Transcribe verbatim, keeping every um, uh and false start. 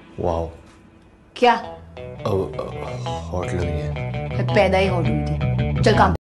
वाह। क्या? हॉट लग रही है। मैं पैदा ही हॉट हुई थी। चल काम